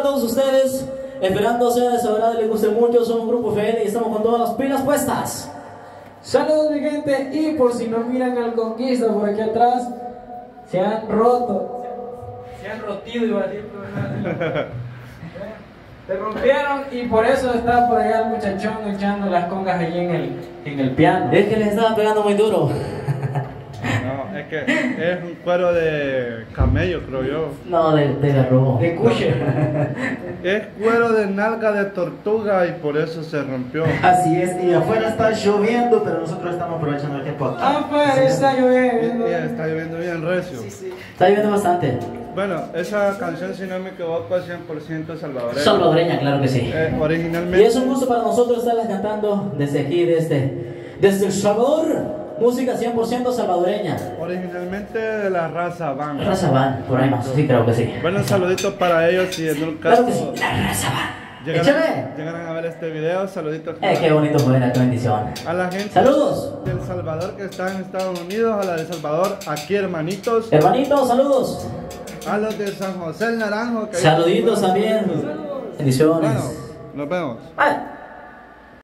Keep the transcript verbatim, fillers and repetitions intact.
todos ustedes, esperando sea de su agrado y les guste mucho. Somos un Grupo F L y estamos con todas las pilas puestas. Saludos mi gente, y por si no miran al Conquista por aquí atrás, se han roto, se han rotido, iba a decir, se rompieron y por eso está por allá el muchachón echando las congas allí en el, en el piano. Es que les estaban pegando muy duro. No, es que es un cuero de camello, creo yo. No, de, de garrobo. De cuche. Es cuero de nalga de tortuga y por eso se rompió. Así es, y afuera está lloviendo, pero nosotros estamos aprovechando el tiempo aquí. Afuera está Y, lloviendo. y está lloviendo bien recio. Sí, sí. Está lloviendo bastante. Bueno, esa canción, si no me equivoco, es cien por ciento salvadoreña. Salvadoreña, claro que sí. Eh, Y originalmente. es un gusto para nosotros estarlas cantando desde aquí, desde, desde El Salvador. Música cien por ciento salvadoreña. Originalmente de la raza Van. Raza Van, por ahí más, sí, creo que sí. Bueno, un saludito para ellos y en un caso Claro que sí, la Raza Van. llegaran, Échale. llegaran a ver este video, saluditos Eh, qué bonito fuera, qué bendición. a la gente Saludos. de El Salvador que está en Estados Unidos, a la de El Salvador, aquí hermanitos, Hermanitos, saludos. a los de San José el Naranjo. Que Saluditos también. Bendiciones. Bueno, nos vemos. Bye.